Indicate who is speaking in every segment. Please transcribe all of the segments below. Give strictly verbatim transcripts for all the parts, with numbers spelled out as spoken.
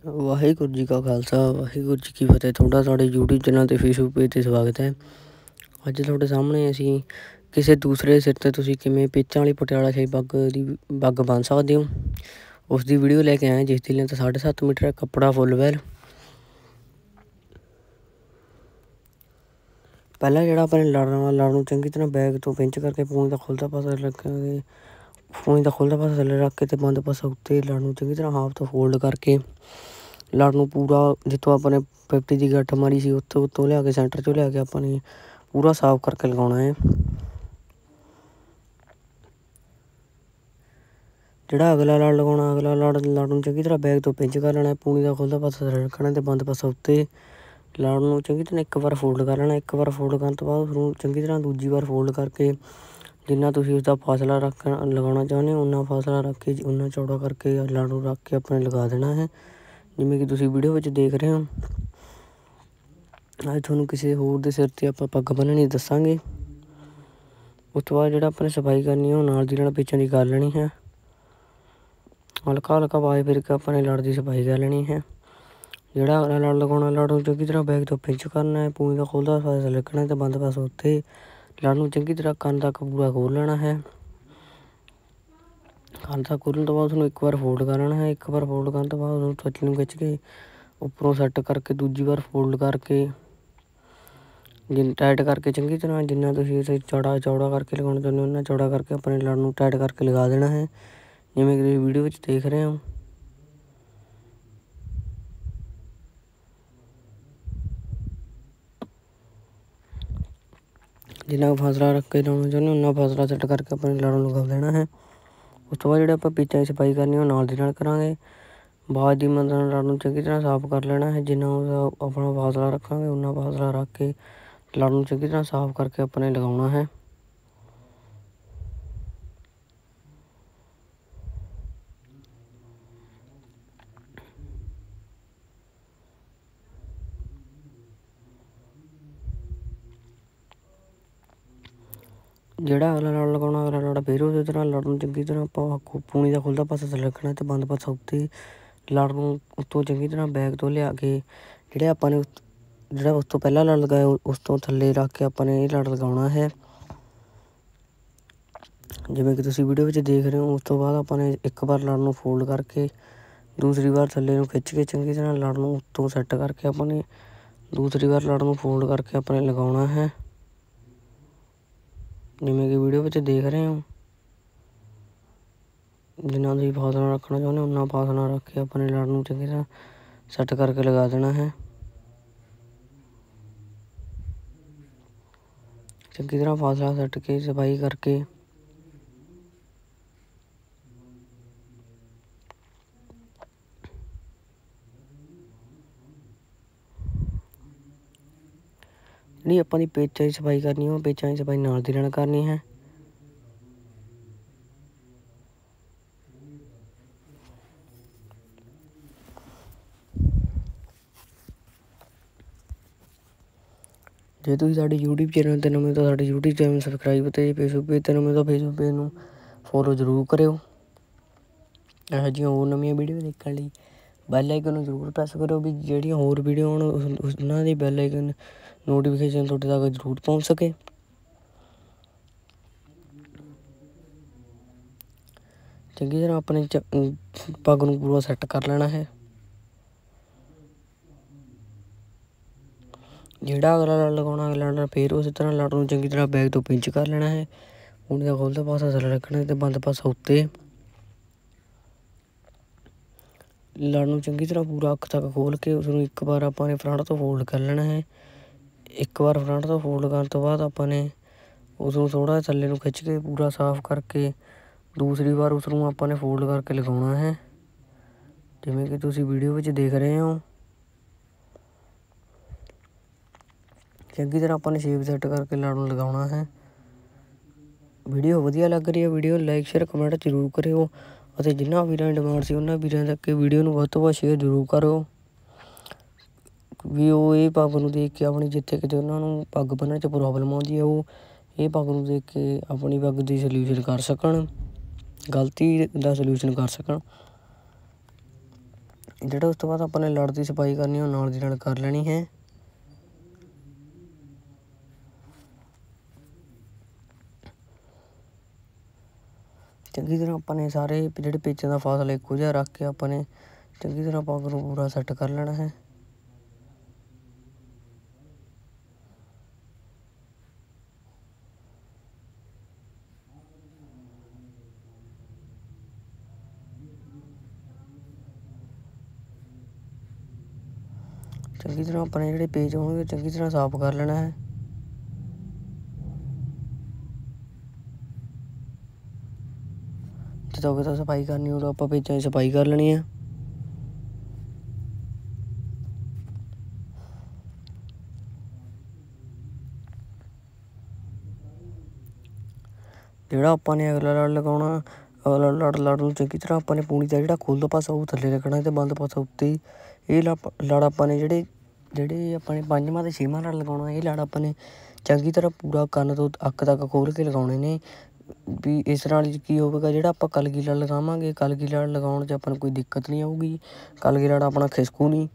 Speaker 1: ਵਾਹਿਗੁਰੂ ਜੀ ਕਾ ਖਾਲਸਾ ਵਾਹਿਗੁਰੂ ਜੀ ਕੀ ਫਤਿਹ। ਤੁਹਾਡਾ ਸਾਡੇ ਯੂਟਿਊਬ ਚੈਨਲ 'ਤੇ ਫੇਸਬੁੱਕ ਪੇਜ 'ਤੇ ਸਵਾਗਤ ਹੈ। ਅੱਜ ਤੁਹਾਡੇ ਸਾਹਮਣੇ ਅਸੀਂ ਕਿਸੇ ਦੂਸਰੇ ਸਿਰ 'ਤੇ ਤੁਸੀਂ ਕਿਵੇਂ ਪੇਚਾਂ ਵਾਲੀ ਪਟਿਆਲਾ ਸ਼ਾਹੀ ਪੱਗ ਦੀ ਪੱਗ ਬੰਨ੍ਹ ਸਕਦੇ ਹੋ, ਉਸ ਦੀ ਵੀਡੀਓ ਲੈ ਕੇ ਆਏ, ਜਿਸ ਦੀ ਲੈਂਥ ਸਾਢੇ ਸੱਤ ਮੀਟਰ ਹੈ। ਕੱਪੜਾ ਫੁੱਲ ਵੈਲ। ਪਹਿਲਾਂ ਜਿਹੜਾ ਆਪਾਂ ਨੇ ਲੜ ਨਾਲ ਲੜ ਨੂੰ ਚੰਗੀ ਤਰ੍ਹਾਂ ਬੈਗ ਤੋਂ ਪਿੰਚ ਕਰਕੇ ਪੂਣੀ ਦਾ ਖੁੱਲ੍ਹਦਾ ਪਾਸਾ ਰੱਖਾਂਗੇ। ਪੂਣੀ ਦਾ ਖੁੱਲ੍ਹਦਾ ਪਾਸਾ ਥੱਲੇ ਰੱਖ ਕੇ ਅਤੇ ਬੰਦ ਪਾਸਾ ਉੱਤੇ ਲੜ ਨੂੰ ਚੰਗੀ ਤਰ੍ਹਾਂ ਹਾਫ ਤੋਂ ਫੋਲਡ ਕਰਕੇ ਲੜ ਨੂੰ ਪੂਰਾ ਜਿੱਥੋਂ ਆਪਾਂ ਨੇ ਫਿਫਟੀ ਦੀ ਗੱਠ ਮਾਰੀ ਸੀ ਉੱਥੋਂ ਉੱਤੋਂ ਲਿਆ ਕੇ ਸੈਂਟਰ 'ਚੋਂ ਲਿਆ ਕੇ ਆਪਾਂ ਨੇ ਪੂਰਾ ਸਾਫ਼ ਕਰਕੇ ਲਗਾਉਣਾ ਹੈ। ਜਿਹੜਾ ਅਗਲਾ ਲੜ ਲਗਾਉਣਾ ਅਗਲਾ ਲੜ ਲੜ ਨੂੰ ਚੰਗੀ ਤਰ੍ਹਾਂ ਬੈਗ ਤੋਂ ਪਿੰਚ ਕਰ ਲੈਣਾ। ਪੂਣੀ ਦਾ ਖੁੱਲ੍ਹਦਾ ਪਾਸਾ ਥੱਲੇ ਰੱਖਣਾ ਅਤੇ ਬੰਦ ਪਾਸਾ ਉੱਤੇ ਲੜ ਨੂੰ ਚੰਗੀ ਤਰ੍ਹਾਂ ਇੱਕ ਵਾਰ ਫੋਲਡ ਕਰ ਲੈਣਾ। ਇੱਕ ਵਾਰ ਫੋਲਡ ਕਰਨ ਤੋਂ ਬਾਅਦ ਉਸਨੂੰ ਚੰਗੀ ਤਰ੍ਹਾਂ ਦੂਜੀ ਵਾਰ ਫੋਲਡ ਕਰਕੇ ਜਿੰਨਾ ਤੁਸੀਂ ਉਸਦਾ ਫਾਸਲਾ ਰੱਖਣਾ ਲਗਾਉਣਾ ਚਾਹੁੰਦੇ ਹੋ ਉਨਾ ਫਾਸਲਾ ਰੱਖ ਕੇ ਉਨਾ ਚੌੜਾ ਕਰਕੇ ਲੜ ਨੂੰ ਰੱਖ ਕੇ ਆਪਣੇ ਲਗਾ ਦੇਣਾ ਹੈ। ਜਿਵੇਂ ਕਿ ਤੁਸੀਂ ਵੀਡੀਓ ਵਿੱਚ ਦੇਖ ਰਹੇ ਹੋ। ਅੱਜ ਤੁਹਾਨੂੰ ਕਿਸੇ ਹੋਰ ਦੇ ਸਿਰ 'ਤੇ ਆਪਾਂ ਪੱਗ ਬੰਨ੍ਹਣੀ ਦੱਸਾਂਗੇ। ਉਸ ਤੋਂ ਬਾਅਦ ਜਿਹੜਾ ਆਪਾਂ ਨੇ ਸਫਾਈ ਕਰਨੀ ਹੈ ਉਹ ਨਾਲ ਦੀ ਨਾਲ ਪੇਚਾਂ ਦੀ ਕਰ ਲੈਣੀ ਹੈ। ਹਲਕਾ ਹਲਕਾ ਆਵਾਜ਼ ਫਿਰ ਕੇ ਆਪਾਂ ਨੇ ਲੜ ਦੀ ਸਫਾਈ ਕਰ ਲੈਣੀ ਹੈ। ਜਿਹੜਾ ਅਗਲਾ ਲੜ ਲਗਾਉਣਾ ਲੜ ਨੂੰ ਚੰਗੀ ਤਰ੍ਹਾਂ ਬੈਗ ਤੋਂ ਪਿੰਚ ਕਰਨਾ ਹੈ। ਪੂਣੀ ਦਾ ਖੁੱਲ੍ਹਦਾ ਪਾਸਾ ਲੱਗਣਾ ਅਤੇ ਬੰਦ ਪਾਸਾ ਉੱਤੇ ਲੜ ਨੂੰ ਚੰਗੀ ਤਰ੍ਹਾਂ ਕੰਨ ਤੱਕ ਪੂਰਾ ਖੋਲ੍ਹ ਲੈਣਾ ਹੈ। ਕੰਨ ਤੱਕ ਖੋਲ੍ਹਣ ਤੋਂ ਬਾਅਦ ਉਸਨੂੰ ਇੱਕ ਵਾਰ ਫੋਲਡ ਕਰ ਲੈਣਾ ਹੈ। ਇੱਕ ਵਾਰ ਫੋਲਡ ਕਰਨ ਤੋਂ ਬਾਅਦ ਉਸਨੂੰ ਥੱਲੇ ਨੂੰ ਖਿੱਚ ਕੇ ਉੱਪਰੋਂ ਸੈੱਟ ਕਰਕੇ ਦੂਜੀ ਵਾਰ ਫੋਲਡ ਕਰਕੇ ਜਿੰਨ ਟਾਈਟ ਕਰਕੇ ਚੰਗੀ ਤਰ੍ਹਾਂ ਜਿੰਨਾ ਤੁਸੀਂ ਉਸੇ ਚੌੜਾ ਚੌੜਾ ਕਰਕੇ ਲਗਾਉਣਾ ਚਾਹੁੰਦੇ ਹੋ ਉਨਾ ਚੌੜਾ ਕਰਕੇ ਆਪਣੇ ਲੜ ਨੂੰ ਟਾਈਟ ਕਰਕੇ ਲਗਾ ਦੇਣਾ ਹੈ। ਜਿਵੇਂ ਕਿ ਤੁਸੀਂ ਵੀਡੀਓ ਵਿੱਚ ਦੇਖ ਰਹੇ ਹੋ। ਜਿੰਨਾ ਫਾਸਲਾ ਰੱਖ ਕੇ ਲਾਉਣਾ ਚਾਹੁੰਦੇ ਹੋ ਉਨਾ ਫਾਸਲਾ ਸੈੱਟ ਕਰਕੇ ਆਪਣੇ ਲੜ ਨੂੰ ਲਗਾ ਦੇਣਾ ਹੈ। ਉਸ ਤੋਂ ਬਾਅਦ ਜਿਹੜੇ ਆਪਾਂ ਪੇਚਾਂ ਦੀ ਸਫਾਈ ਕਰਨੀ ਉਹ ਨਾਲ ਦੀ ਨਾਲ ਕਰਾਂਗੇ। ਬਾਅਦ ਦੀ ਮਦਦ ਨਾਲ ਲੜ ਨੂੰ ਚੰਗੀ ਤਰ੍ਹਾਂ ਸਾਫ਼ ਕਰ ਲੈਣਾ ਹੈ। ਜਿੰਨਾ ਆਪਣਾ ਫਾਸਲਾ ਰੱਖਾਂਗੇ ਉਨਾ ਫਾਸਲਾ ਰੱਖ ਕੇ ਲੜ ਨੂੰ ਚੰਗੀ ਤਰ੍ਹਾਂ ਸਾਫ਼ ਕਰਕੇ ਆਪਣੇ ਲਗਾਉਣਾ ਹੈ। ਜਿਹੜਾ ਅਗਲਾ ਲੜ ਲਗਾਉਣਾ ਅਗਲਾ ਲੜ ਫਿਰ ਉਸੇ ਤਰ੍ਹਾਂ ਲੜ ਨੂੰ ਚੰਗੀ ਤਰ੍ਹਾਂ ਆਪਾਂ ਪੂਣੀ ਦਾ ਖੁੱਲ੍ਹਦਾ ਪਾਸਾ ਥੱਲੇ ਰੱਖਣਾ ਅਤੇ ਬੰਦ ਪਾਸਾ ਉੱਤੇ ਲੜ ਨੂੰ ਉੱਤੋਂ ਚੰਗੀ ਤਰ੍ਹਾਂ ਬੈਗ ਤੋਂ ਲਿਆ ਕੇ ਜਿਹੜੇ ਆਪਾਂ ਨੇ ਜਿਹੜਾ ਉਸ ਤੋਂ ਪਹਿਲਾਂ ਲੜ ਲਗਾਇਆ ਉਸ ਤੋਂ ਥੱਲੇ ਰੱਖ ਕੇ ਆਪਾਂ ਨੇ ਇਹ ਲੜ ਲਗਾਉਣਾ ਹੈ। ਜਿਵੇਂ ਕਿ ਤੁਸੀਂ ਵੀਡੀਓ ਵਿੱਚ ਦੇਖ ਰਹੇ ਹੋ। ਉਸ ਤੋਂ ਬਾਅਦ ਆਪਾਂ ਨੇ ਇੱਕ ਵਾਰ ਲੜ ਨੂੰ ਫੋਲਡ ਕਰਕੇ ਦੂਸਰੀ ਵਾਰ ਥੱਲੇ ਨੂੰ ਖਿੱਚ ਕੇ ਚੰਗੀ ਤਰ੍ਹਾਂ ਲੜ ਨੂੰ ਉੱਤੋਂ ਸੈੱਟ ਕਰਕੇ ਆਪਾਂ ਨੇ ਦੂਸਰੀ ਵਾਰ ਲੜ ਨੂੰ ਫੋਲਡ ਕਰਕੇ ਆਪਣੇ ਲਗਾਉਣਾ ਹੈ। ਜਿਵੇਂ ਕਿ ਵੀਡੀਓ ਵਿੱਚ ਦੇਖ ਰਹੇ ਹੋ। ਜਿੰਨਾ ਤੁਸੀਂ ਫਾਸਲਾ ਰੱਖਣਾ ਚਾਹੁੰਦੇ ਹੋ ਉਨਾ ਫਾਸਲਾ ਰੱਖ ਕੇ ਆਪਣੇ ਲੜ ਨੂੰ ਚੰਗੀ ਤਰ੍ਹਾਂ ਸੈੱਟ ਕਰਕੇ ਲਗਾ ਦੇਣਾ ਹੈ। ਚੰਗੀ ਤਰ੍ਹਾਂ ਫਾਸਲਾ ਸੈੱਟ ਕੇ ਸਫਾਈ ਕਰਕੇ ਜਿਹੜੀ ਆਪਾਂ ਦੀ ਪੇਚਾਂ ਦੀ ਸਫਾਈ ਕਰਨੀ ਉਹ ਪੇਚਾਂ ਦੀ ਸਫਾਈ ਨਾਲ ਦੀ ਨਾਲ ਕਰਨੀ ਹੈ। ਜੇ ਤੁਸੀਂ ਸਾਡੇ ਯੂਟਿਊਬ ਚੈਨਲ 'ਤੇ ਨਵੇਂ ਤਾਂ ਸਾਡੇ ਯੂਟਿਊਬ ਚੈਨਲ ਸਬਸਕ੍ਰਾਈਬ ਅਤੇ ਫੇਸਬੁੱਕ ਪੇਜ 'ਤੇ ਨਵੇਂ ਤਾਂ ਫੇਸਬੁੱਕ ਪੇਜ ਨੂੰ ਫੋਲੋ ਜ਼ਰੂਰ ਕਰਿਓ। ਇਹੋ ਜਿਹੀਆਂ ਹੋਰ ਨਵੀਆਂ ਵੀਡੀਓ ਦੇਖਣ ਲਈ ਬੈਲ ਆਈਕਨ ਨੂੰ ਜ਼ਰੂਰ ਪ੍ਰੈਸ ਕਰਿਓ ਵੀ ਜਿਹੜੀਆਂ ਹੋਰ ਵੀਡੀਓ ਆਉਣ ਉਹਨਾਂ ਦੀ ਬੈਲ ਆਈਕਨ ਨੋਟੀਫਿਕੇਸ਼ਨ ਤੁਹਾਡੇ ਤੱਕ ਜ਼ਰੂਰ ਪਹੁੰਚ ਸਕੇ। ਚੰਗੀ ਤਰ੍ਹਾਂ ਆਪਣੇ ਚ ਪੱਗ ਨੂੰ ਪੂਰਾ ਸੈੱਟ ਕਰ ਲੈਣਾ ਹੈ। ਜਿਹੜਾ ਅਗਲਾ ਲੜ ਲਗਾਉਣਾ ਅਗਲਾ ਲੜ ਫਿਰ ਉਸੇ ਤਰ੍ਹਾਂ ਲੜ ਨੂੰ ਚੰਗੀ ਤਰ੍ਹਾਂ ਬੈਗ ਤੋਂ ਪਿੰਚ ਕਰ ਲੈਣਾ ਹੈ। ਪੂਣੀ ਦਾ ਖੁੱਲ੍ਹਦਾ ਪਾਸਾ ਥੱਲੇ ਰੱਖਣਾ ਅਤੇ ਬੰਦ ਪਾਸਾ ਉੱਤੇ ਲੜ ਨੂੰ ਚੰਗੀ ਤਰ੍ਹਾਂ ਪੂਰਾ ਅੱਖ ਤੱਕ ਖੋਲ੍ਹ ਕੇ ਉਸਨੂੰ ਇੱਕ ਵਾਰ ਆਪਾਂ ਨੇ ਫਰੰਟ ਤੋਂ ਫੋਲਡ ਕਰ ਲੈਣਾ ਹੈ। ਇੱਕ ਵਾਰ ਫਰੰਟ ਤੋਂ ਫੋਲਡ ਕਰਨ ਤੋਂ ਬਾਅਦ ਆਪਾਂ ਨੇ ਉਸਨੂੰ ਥੋੜ੍ਹਾ ਥੱਲੇ ਨੂੰ ਖਿੱਚ ਕੇ ਪੂਰਾ ਸਾਫ਼ ਕਰਕੇ ਦੂਸਰੀ ਵਾਰ ਉਸਨੂੰ ਆਪਾਂ ਨੇ ਫੋਲਡ ਕਰਕੇ ਲਗਾਉਣਾ ਹੈ। ਜਿਵੇਂ ਕਿ ਤੁਸੀਂ ਵੀਡੀਓ ਵਿੱਚ ਦੇਖ ਰਹੇ ਹੋ। ਚੰਗੀ ਤਰ੍ਹਾਂ ਆਪਾਂ ਨੇ ਸ਼ੇਪ ਸੈੱਟ ਕਰਕੇ ਲੜ ਨੂੰ ਲਗਾਉਣਾ ਹੈ। ਵੀਡੀਓ ਵਧੀਆ ਲੱਗ ਰਹੀ ਹੈ ਵੀਡੀਓ ਲਾਈਕ ਸ਼ੇਅਰ ਕਮੈਂਟ ਜ਼ਰੂਰ ਕਰਿਓ ਅਤੇ ਜਿਨ੍ਹਾਂ ਵੀਰਾਂ ਦੀ ਡਿਮਾਂਡ ਸੀ ਉਹਨਾਂ ਵੀਰਾਂ ਤੱਕ ਵੀਡੀਓ ਨੂੰ ਵੱਧ ਤੋਂ ਵੱਧ ਸ਼ੇਅਰ ਜ਼ਰੂਰ ਕਰਿਓ ਵੀ ਉਹ ਇਹ ਪੱਗ ਨੂੰ ਦੇਖ ਕੇ ਆਪਣੀ ਜਿੱਥੇ ਕਿਤੇ ਉਹਨਾਂ ਨੂੰ ਪੱਗ ਬੰਨ੍ਹਣ 'ਚ ਪ੍ਰੋਬਲਮ ਆਉਂਦੀ ਹੈ ਉਹ ਇਹ ਪੱਗ ਨੂੰ ਦੇਖ ਕੇ ਆਪਣੀ ਪੱਗ ਦੀ ਸਲਿਊਸ਼ਨ ਕਰ ਸਕਣ, ਗਲਤੀ ਦਾ ਸਲਿਊਸ਼ਨ ਕਰ ਸਕਣ। ਜਿਹੜਾ ਉਸ ਤੋਂ ਬਾਅਦ ਆਪਾਂ ਨੇ ਲੜ ਦੀ ਸਫਾਈ ਕਰਨੀ ਉਹ ਨਾਲ ਦੀ ਨਾਲ ਕਰ ਲੈਣੀ ਹੈ। ਚੰਗੀ ਤਰ੍ਹਾਂ ਆਪਾਂ ਨੇ ਸਾਰੇ ਜਿਹੜੇ ਪੇਚਾਂ ਦਾ ਫਾਸਲਾ ਇੱਕੋ ਜਿਹਾ ਰੱਖ ਕੇ ਆਪਾਂ ਨੇ ਚੰਗੀ ਤਰ੍ਹਾਂ ਪੱਗ ਨੂੰ ਪੂਰਾ ਸੈੱਟ ਕਰ ਲੈਣਾ ਹੈ। ਚੰਗੀ ਤਰ੍ਹਾਂ ਆਪਾਂ ਨੇ ਜਿਹੜੇ ਪੇਚ ਹੋਣਗੇ ਚੰਗੀ ਤਰ੍ਹਾਂ ਸਾਫ਼ ਕਰ ਲੈਣਾ ਹੈ। ਜਦੋਂ ਕਿਤੇ ਸਫਾਈ ਕਰਨੀ ਉਦੋਂ ਆਪਾਂ ਪੇਚਾਂ ਦੀ ਸਫਾਈ ਕਰ ਲੈਣੀ ਆ। ਜਿਹੜਾ ਆਪਾਂ ਨੇ ਅਗਲਾ ਲੜ ਲਗਾਉਣਾ, ਅਗਲਾ ਲੜ ਲੜ ਨੂੰ ਚੰਗੀ ਤਰ੍ਹਾਂ ਆਪਾਂ ਨੇ ਪੂਣੀ ਦਾ ਜਿਹੜਾ ਖੁੱਲ੍ਹਦਾ ਪਾਸਾ ਉਹ ਥੱਲੇ ਰੱਖਣਾ ਅਤੇ ਬੰਦ ਪਾਸਾ ਉੱਤੇ। ਇਹ ਲੜ ਲੜ ਆਪਾਂ ਨੇ ਜਿਹੜੇ ਜਿਹੜੇ ਆਪਾਂ ਨੇ ਪੰਜਵਾਂ ਅਤੇ ਛੇਵਾਂ ਲੜ ਲਗਾਉਣਾ, ਇਹ ਲੜ ਆਪਾਂ ਨੇ ਚੰਗੀ ਤਰ੍ਹਾਂ ਪੂਰਾ ਕੰਨ ਤੋਂ ਅੱਖ ਤੱਕ ਖੋਲ੍ਹ ਕੇ ਲਗਾਉਣੇ ਨੇ। ਵੀ ਇਸ ਨਾਲ ਕੀ ਹੋਵੇਗਾ, ਜਿਹੜਾ ਆਪਾਂ ਕਲਗੀ ਲੜ ਲਗਾਵਾਂਗੇ ਕਲਗੀ ਲੜ ਲਗਾਉਣ 'ਚ ਆਪਾਂ ਨੂੰ ਕੋਈ ਦਿੱਕਤ ਨਹੀਂ ਆਊਗੀ, ਕਲਗੀ ਲੜ ਆਪਣਾ ਖਿਸਕੂ ਨਹੀਂ।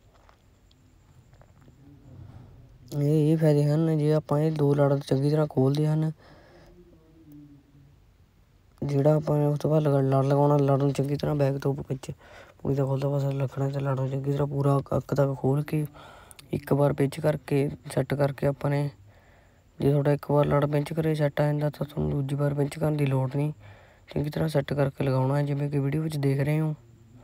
Speaker 1: ਇਹ ਇਹ ਫਾਇਦੇ ਹਨ ਜੇ ਆਪਾਂ ਇਹ ਦੋ ਲੜ ਚੰਗੀ ਤਰ੍ਹਾਂ ਖੋਲ੍ਹਦੇ ਹਨ। ਜਿਹੜਾ ਆਪਾਂ ਨੇ ਉਸ ਤੋਂ ਬਾਅਦ ਲੜ ਲਗਾਉਣਾ, ਲੜ ਨੂੰ ਚੰਗੀ ਤਰ੍ਹਾਂ ਬੈਕ ਤੋਂ ਵਿੱਚ ਪੂਰੀ ਦਾ ਖੁੱਲ੍ਹਦਾ ਪਾਸਾ ਰੱਖਣਾ ਅਤੇ ਲੜ ਨੂੰ ਚੰਗੀ ਤਰ੍ਹਾਂ ਪੂਰਾ ਅੱਖ ਤੱਕ ਖੋਲ੍ਹ ਕੇ ਇੱਕ ਵਾਰ ਪਿੰਚ ਕਰਕੇ ਸੈੱਟ ਕਰਕੇ ਆਪਾਂ ਨੇ, ਜੇ ਤੁਹਾਡਾ ਇੱਕ ਵਾਰ ਲੜ ਪਿੰਚ ਕਰੇ ਸੈੱਟ ਆ ਜਾਂਦਾ ਤਾਂ ਤੁਹਾਨੂੰ ਦੂਜੀ ਵਾਰ ਪਿੰਚ ਕਰਨ ਦੀ ਲੋੜ ਨਹੀਂ। ਚੰਗੀ ਤਰ੍ਹਾਂ ਸੈੱਟ ਕਰਕੇ ਲਗਾਉਣਾ ਹੈ ਜਿਵੇਂ ਕਿ ਵੀਡੀਓ ਵਿੱਚ ਦੇਖ ਰਹੇ ਹੋ।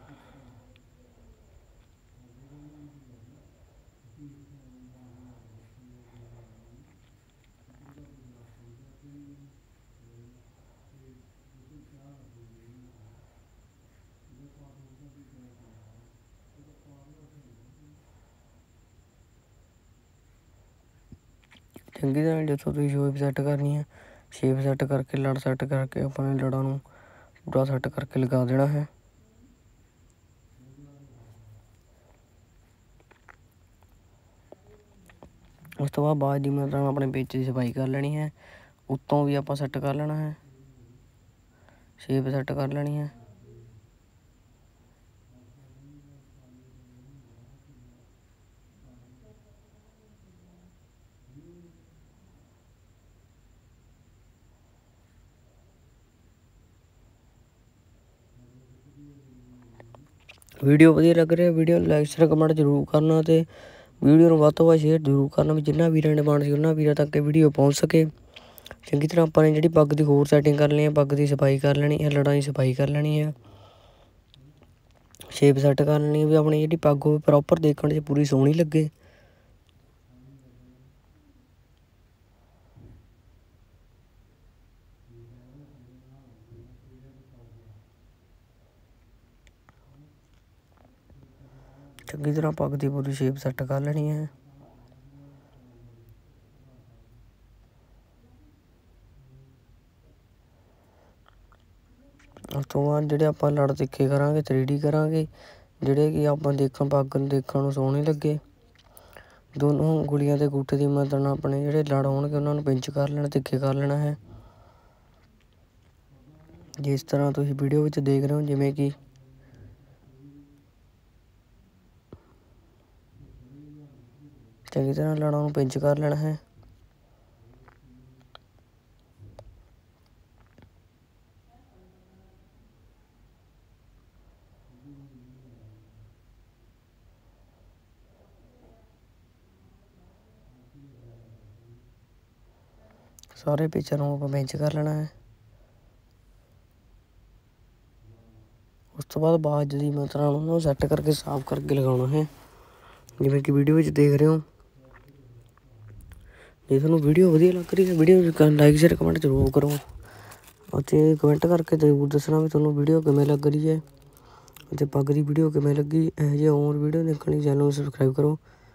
Speaker 1: ਚੰਗੀ ਤਰ੍ਹਾਂ ਜਦੋਂ ਤੁਸੀਂ ਸ਼ੇਪ ਸੈੱਟ ਕਰਨੀ ਹੈ, ਸ਼ੇਪ ਸੈੱਟ ਕਰਕੇ ਲੜ ਸੈੱਟ ਕਰਕੇ ਆਪਾਂ ਨੇ ਲੜਾਂ ਨੂੰ ਪੂਰਾ ਸੈੱਟ ਕਰਕੇ ਲਗਾ ਦੇਣਾ ਹੈ। ਉਸ ਤੋਂ ਬਾਅਦ ਬਾਅਦ ਦੀ ਮਤਲਬ ਆਪਣੇ ਪੇਚ ਦੀ ਸਫਾਈ ਕਰ ਲੈਣੀ ਹੈ। ਉੱਤੋਂ ਵੀ ਆਪਾਂ ਸੈੱਟ ਕਰ ਲੈਣਾ ਹੈ, ਸ਼ੇਪ ਸੈੱਟ ਕਰ ਲੈਣੀ ਹੈ। ਵੀਡੀਓ ਵਧੀਆ ਲੱਗ ਰਿਹਾ, ਵੀਡੀਓ ਨੂੰ ਲਾਈਕ ਸ਼ੇਅਰ ਕਮੈਂਟ ਜ਼ਰੂਰ ਕਰਨਾ ਅਤੇ ਵੀਡੀਓ ਨੂੰ ਵੱਧ ਤੋਂ ਵੱਧ ਸ਼ੇਅਰ ਜ਼ਰੂਰ ਕਰਨਾ ਵੀ ਜਿੰਨਾਂ ਵੀਰਾਂ ਨੇ ਪਾਉਣਾ ਸੀ ਉਹਨਾਂ ਵੀਰਾਂ ਤੱਕ ਇਹ ਵੀਡੀਓ ਪਹੁੰਚ ਸਕੇ। ਚੰਗੀ ਤਰ੍ਹਾਂ ਆਪਾਂ ਨੇ ਜਿਹੜੀ ਪੱਗ ਦੀ ਹੋਰ ਸੈਟਿੰਗ ਕਰ ਲੈਣੀ ਹੈ, ਪੱਗ ਦੀ ਸਫਾਈ ਕਰ ਲੈਣੀ ਹੈ, ਲੜਾਂ ਦੀ ਸਫਾਈ ਕਰ ਲੈਣੀ ਹੈ, ਸ਼ੇਪ ਸੈੱਟ ਕਰ ਲੈਣੀ ਵੀ ਆਪਣੀ ਜਿਹੜੀ ਪੱਗ ਹੋਵੇ ਪ੍ਰੋਪਰ ਦੇਖਣ 'ਚ ਪੂਰੀ ਸੋਹਣੀ ਲੱਗੇ। ਚੰਗੀ ਤਰ੍ਹਾਂ ਪੱਗ ਦੀ ਪੂਰੀ ਸ਼ੇਪ ਸੈੱਟ ਕਰ ਲੈਣੀ ਹੈ। ਉਸ ਤੋਂ ਬਾਅਦ ਜਿਹੜੇ ਆਪਾਂ ਲੜ ਤਿੱਖੇ ਕਰਾਂਗੇ ਥ੍ਰੀ ਡੀ ਕਰਾਂਗੇ, ਜਿਹੜੇ ਕਿ ਆਪਾਂ ਦੇਖਣ ਪੱਗ ਨੂੰ ਦੇਖਣ ਨੂੰ ਸੋਹਣੇ ਲੱਗੇ। ਦੋਨੋਂ ਉਂਗਲੀਆਂ ਦੇ ਅੰਗੂਠੇ ਦੀ ਮਦਦ ਨਾਲ ਆਪਣੇ ਜਿਹੜੇ ਲੜ ਹੋਣਗੇ ਉਹਨਾਂ ਨੂੰ ਪਿੰਚ ਕਰ ਲੈਣਾ, ਤਿੱਖੇ ਕਰ ਲੈਣਾ ਹੈ। ਜਿਸ ਤਰ੍ਹਾਂ ਤੁਸੀਂ ਵੀਡੀਓ ਵਿੱਚ ਦੇਖ ਰਹੇ ਹੋ, ਜਿਵੇਂ ਕਿ ਚੰਗੀ ਤਰ੍ਹਾਂ ਲੜਾਂ ਨੂੰ ਪਿੰਚ ਕਰ ਲੈਣਾ ਹੈ। ਸਾਰੇ ਪਿੱਚਰ ਨੂੰ ਆਪਾਂ ਪਿੰਚ ਕਰ ਲੈਣਾ ਹੈ। ਉਸ ਤੋਂ ਬਾਅਦ ਬਾਜ ਦੀ ਮਾਤਰਾ ਉਹਨੂੰ ਸੈੱਟ ਕਰਕੇ ਸਾਫ਼ ਕਰਕੇ ਲਗਾਉਣਾ ਹੈ ਜਿਵੇਂ ਕਿ ਵੀਡੀਓ ਵਿੱਚ ਦੇਖ ਰਹੇ ਹੋ। ਜੇ ਤੁਹਾਨੂੰ ਵੀਡੀਓ ਵਧੀਆ ਲੱਗ ਰਹੀ ਹੈ, ਵੀਡੀਓ ਲਾਈਕ ਸ਼ੇਅਰ ਕਮੈਂਟ ਜ਼ਰੂਰ ਕਰੋ ਅਤੇ ਕਮੈਂਟ ਕਰਕੇ ਜ਼ਰੂਰ ਦੱਸਣਾ ਵੀ ਤੁਹਾਨੂੰ ਵੀਡੀਓ ਕਿਵੇਂ ਲੱਗ ਰਹੀ ਹੈ ਅਤੇ ਪੱਗ ਦੀ ਵੀਡੀਓ ਕਿਵੇਂ ਲੱਗੀ। ਇਹੋ ਜਿਹੀ ਹੋਰ ਵੀਡੀਓ ਦੇਖਣ ਲਈ ਚੈਨਲ ਨੂੰ ਸਬਸਕ੍ਰਾਈਬ ਕਰੋ।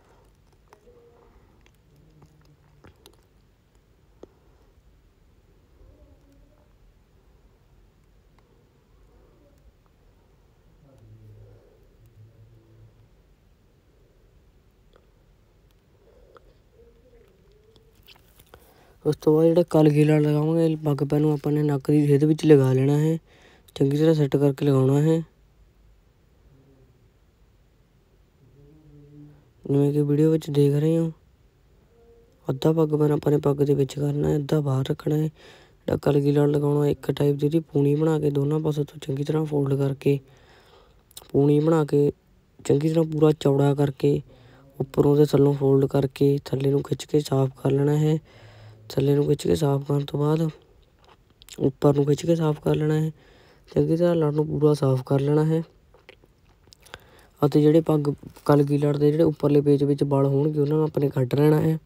Speaker 1: ਉਸ ਤੋਂ ਬਾਅਦ ਜਿਹੜਾ ਕਲਗੀ ਲੜ ਲਗਾਵਾਂਗੇ ਪੱਗ ਪੈਨ ਨੂੰ ਆਪਾਂ ਨੇ ਨੱਕ ਦੀ ਸਿੱਧ ਵਿੱਚ ਲਗਾ ਲੈਣਾ ਹੈ, ਚੰਗੀ ਤਰ੍ਹਾਂ ਸੈੱਟ ਕਰਕੇ ਲਗਾਉਣਾ ਹੈ। ਜਿਵੇਂ ਕਿ ਵੀਡੀਓ ਵਿੱਚ ਦੇਖ ਰਹੇ ਹੋ। ਅੱਧਾ ਪੱਗ ਬਨ ਆਪਾਂ ਨੇ ਪੱਗ ਦੇ ਵਿੱਚ ਕਰਨਾ ਹੈ, ਅੱਧਾ ਬਾਹਰ ਰੱਖਣਾ ਹੈ। ਜਿਹੜਾ ਕਲਗੀ ਲੜ ਲਗਾਉਣਾ ਇੱਕ ਟਾਈਪ ਦੀ ਉਹਦੀ ਪੂਣੀ ਬਣਾ ਕੇ ਦੋਨਾਂ ਪਾਸੋਂ ਤੋਂ ਚੰਗੀ ਤਰ੍ਹਾਂ ਫੋਲਡ ਕਰਕੇ ਪੂਣੀ ਬਣਾ ਕੇ ਚੰਗੀ ਤਰ੍ਹਾਂ ਪੂਰਾ ਚੌੜਾ ਕਰਕੇ ਉੱਪਰੋਂ ਦੇ ਥੱਲੋਂ ਫੋਲਡ ਕਰਕੇ ਥੱਲੇ ਨੂੰ ਖਿੱਚ ਕੇ ਸਾਫ਼ ਕਰ ਲੈਣਾ ਹੈ। ਥੱਲੇ ਨੂੰ ਖਿੱਚ ਕੇ ਸਾਫ਼ ਕਰਨ ਤੋਂ ਬਾਅਦ ਉੱਪਰ ਨੂੰ ਖਿੱਚ ਕੇ ਸਾਫ਼ ਕਰ ਲੈਣਾ ਹੈ। ਚੰਗੀ ਤਰ੍ਹਾਂ ਲੜ ਨੂੰ ਪੂਰਾ ਸਾਫ਼ ਕਰ ਲੈਣਾ ਹੈ ਅਤੇ ਜਿਹੜੇ ਪੱਗ ਕਲਗੀ ਲੜ ਦੇ ਜਿਹੜੇ ਉੱਪਰਲੇ ਪੇਚ ਵਿੱਚ ਵਲ ਹੋਣਗੇ ਉਹਨਾਂ ਨੂੰ ਆਪਣੇ ਕੱਢ ਲੈਣਾ ਹੈ।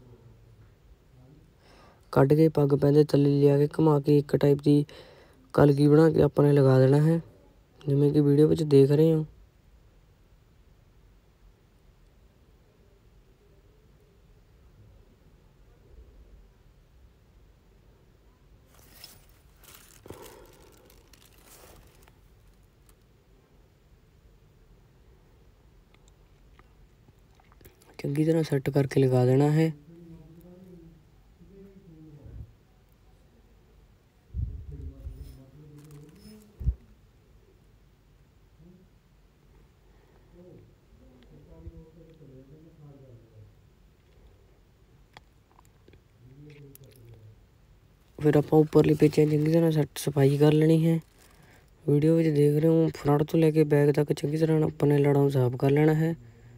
Speaker 1: ਕੱਢ ਕੇ ਪੱਗ ਪੈਂਦੇ ਥੱਲੇ ਲਿਆ ਕੇ ਘੁਮਾ ਕੇ ਇੱਕ ਟਾਈਪ ਦੀ ਕਲਗੀ ਬਣਾ ਕੇ ਆਪਾਂ ਨੇ ਲਗਾ ਦੇਣਾ ਹੈ, ਜਿਵੇਂ ਕਿ ਵੀਡੀਓ ਵਿੱਚ ਦੇਖ ਰਹੇ ਹੋ। ਚੰਗੀ ਤਰ੍ਹਾਂ ਸੈੱਟ ਕਰਕੇ ਲਗਾ ਦੇਣਾ ਹੈ। ਫਿਰ ਆਪਾਂ ਉੱਪਰਲੀ ਪੇਚਾਂ ਚੰਗੀ ਤਰ੍ਹਾਂ ਸੈੱਟ ਸਫਾਈ ਕਰ ਲੈਣੀ ਹੈ। ਵੀਡੀਓ ਵਿੱਚ ਦੇਖ ਰਹੇ ਹੋ ਫਰੰਟ ਤੋਂ ਲੈ ਕੇ ਬੈਕ ਤੱਕ ਚੰਗੀ ਤਰ੍ਹਾਂ ਆਪਾਂ ਨੇ ਲੜਾਂ ਨੂੰ ਸਾਫ਼ ਕਰ ਲੈਣਾ ਹੈ।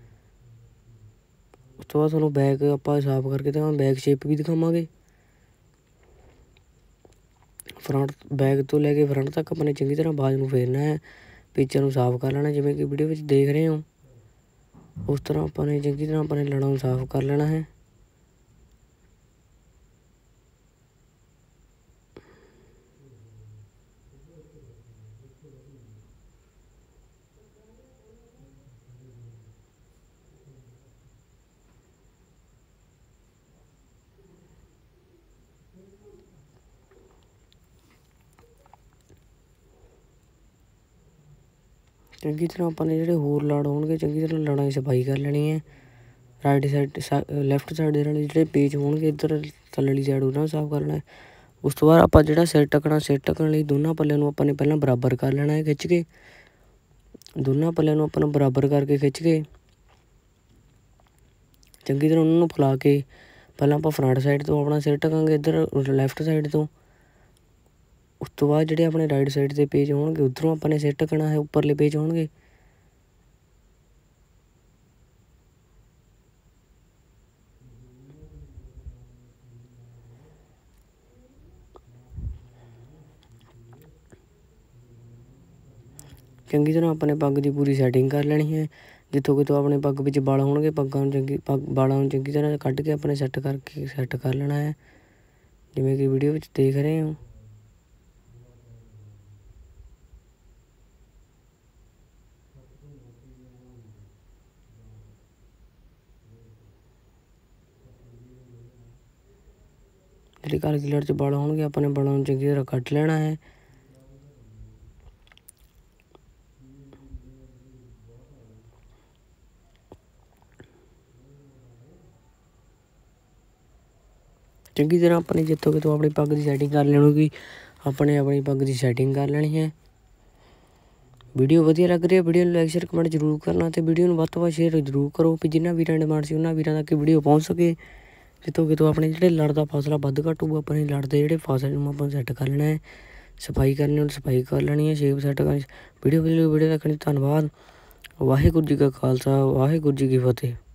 Speaker 1: ਉਸ ਤੋਂ ਬਾਅਦ ਤੁਹਾਨੂੰ ਬੈਕ ਆਪਾਂ ਸਾਫ਼ ਕਰਕੇ ਤਾਂ ਬੈਕ ਸ਼ੇਪ ਵੀ ਦਿਖਾਵਾਂਗੇ। ਫਰੰਟ ਬੈਕ ਤੋਂ ਲੈ ਕੇ ਫਰੰਟ ਤੱਕ ਆਪਾਂ ਨੇ ਚੰਗੀ ਤਰ੍ਹਾਂ ਬਾਜ ਨੂੰ ਫੇਰਨਾ ਹੈ, ਪੇਚਾਂ ਨੂੰ ਸਾਫ਼ ਕਰ ਲੈਣਾ ਜਿਵੇਂ ਕਿ ਵੀਡੀਓ ਵਿੱਚ ਦੇਖ ਰਹੇ ਹੋ। ਉਸ ਤਰ੍ਹਾਂ ਆਪਾਂ ਨੇ ਚੰਗੀ ਤਰ੍ਹਾਂ ਆਪਾਂ ਨੇ ਲੜਾਂ ਨੂੰ ਸਾਫ਼ ਕਰ ਲੈਣਾ ਹੈ। ਚੰਗੀ ਤਰ੍ਹਾਂ ਆਪਾਂ ਨੇ ਜਿਹੜੇ ਹੋਰ ਲੜ ਹੋਣਗੇ ਚੰਗੀ ਤਰ੍ਹਾਂ ਲੜਾਂ ਦੀ ਸਫਾਈ ਕਰ ਲੈਣੀ ਹੈ। ਰਾਈਟ ਸਾਈਡ ਲੈਫਟ ਸਾਈਡ ਦੇ ਨਾਲ ਜਿਹੜੇ ਪੇਚ ਹੋਣਗੇ ਇੱਧਰ ਥੱਲੇਲੀ ਸਾਈਡ ਉਹਨਾਂ ਨੂੰ ਸਾਫ਼ ਕਰਨਾ ਹੈ। ਉਸ ਤੋਂ ਬਾਅਦ ਆਪਾਂ ਜਿਹੜਾ ਸਿਰ ਢੱਕਣਾ ਸਿਰ ਢੱਕਣ ਲਈ ਦੋਨਾਂ ਪੱਲਿਆਂ ਨੂੰ ਆਪਾਂ ਨੇ ਪਹਿਲਾਂ ਬਰਾਬਰ ਕਰ ਲੈਣਾ ਹੈ। ਖਿੱਚ ਕੇ ਦੋਨਾਂ ਪੱਲਿਆਂ ਨੂੰ ਆਪਾਂ ਨੂੰ ਬਰਾਬਰ ਕਰਕੇ ਖਿੱਚ ਕੇ ਚੰਗੀ ਤਰ੍ਹਾਂ ਉਹਨਾਂ ਨੂੰ ਫੈਲਾ ਕੇ ਪਹਿਲਾਂ ਆਪਾਂ ਫਰੰਟ ਸਾਈਡ ਤੋਂ ਆਪਣਾ ਸਿਰ ਢਕਾਂਗੇ ਇੱਧਰ ਲੈਫਟ ਸਾਈਡ ਤੋਂ। ਉਸ ਤੋਂ ਬਾਅਦ ਜਿਹੜੇ ਆਪਣੇ ਰਾਈਟ ਸਾਈਡ ਦੇ ਪੇਜ ਹੋਣਗੇ ਉੱਧਰੋਂ ਆਪਾਂ ਨੇ ਸਿਰ ਢਕਣਾ ਹੈ, ਉੱਪਰਲੇ ਪੇਜ ਹੋਣਗੇ। ਚੰਗੀ ਤਰ੍ਹਾਂ ਆਪਣੇ ਪੱਗ ਦੀ ਪੂਰੀ ਸੈਟਿੰਗ ਕਰ ਲੈਣੀ ਹੈ। ਜਿੱਥੋਂ ਕਿਤੋਂ ਆਪਣੇ ਪੱਗ ਵਿੱਚ ਵਲ ਹੋਣਗੇ ਪੱਗਾਂ ਨੂੰ ਚੰਗੀ ਪੱਗ ਵਾਲਾਂ ਨੂੰ ਚੰਗੀ ਤਰ੍ਹਾਂ ਕੱਢ ਕੇ ਆਪਣੇ ਸੈੱਟ ਕਰਕੇ ਸੈੱਟ ਕਰ ਲੈਣਾ ਹੈ, ਜਿਵੇਂ ਕਿ ਵੀਡੀਓ ਵਿੱਚ ਦੇਖ ਰਹੇ ਹੋ। ਜਿਹੜੇ ਕਲਗੀ ਲੜ 'ਚ ਵਲ ਹੋਣਗੇ ਆਪਣੇ ਵਾਲਾਂ ਨੂੰ ਚੰਗੀ ਤਰ੍ਹਾਂ ਕੱਢ ਲੈਣਾ ਹੈ। ਚੰਗੀ ਤਰ੍ਹਾਂ ਆਪਾਂ ਨੇ ਜਿੱਥੋਂ ਕਿਤੋਂ ਆਪਣੀ ਪੱਗ ਦੀ ਸੈਟਿੰਗ ਕਰ ਲੈਣੀ ਹੋਊਗੀ ਆਪਣੇ ਆਪਣੀ ਪੱਗ ਦੀ ਸੈਟਿੰਗ ਕਰ ਲੈਣੀ ਹੈ। ਵੀਡੀਓ ਵਧੀਆ ਲੱਗ ਰਹੀ ਹੈ ਵੀਡੀਓ ਨੂੰ ਲਾਈਕ ਸ਼ੇਅਰ ਕਮੈਂਟ ਜ਼ਰੂਰ ਕਰਨਾ ਅਤੇ ਵੀਡੀਓ ਨੂੰ ਵੱਧ ਤੋਂ ਵੱਧ ਸ਼ੇਅਰ ਜ਼ਰੂਰ ਕਰੋ ਵੀ ਜਿੰਨਾਂ ਵੀਰਾਂ ਡਿਮਾਂਡ ਸੀ ਉਹਨਾਂ ਵੀਰਾਂ ਤੱਕ ਵੀਡੀਓ ਪਹੁੰਚ ਸਕੇ। ਜਿੱਥੋਂ ਕਿਤੋਂ ਆਪਣੇ ਜਿਹੜੇ ਲੜ ਦਾ ਫਾਸਲਾ ਵੱਧ ਘੱਟ ਹੋਊਗਾ ਆਪਣੇ ਲੜ ਦੇ ਜਿਹੜੇ ਫਾਸਲੇ ਨੂੰ ਆਪਾਂ ਸੈੱਟ ਕਰ ਲੈਣਾ ਹੈ। ਸਫਾਈ ਕਰਨੀ ਉਹਨੂੰ ਸਫਾਈ ਕਰ ਲੈਣੀ ਹੈ, ਸ਼ੇਪ ਸੈੱਟ ਕਰਨੀ। ਵੀਡੀਓ ਵਧੀਆ ਵੀਡੀਓ ਦੇਖਣ ਲਈ ਧੰਨਵਾਦ। ਵਾਹਿਗੁਰੂ ਜੀ ਕਾ ਖਾਲਸਾ ਵਾਹਿਗੁਰੂ ਜੀ ਕੀ ਫਤਿਹ।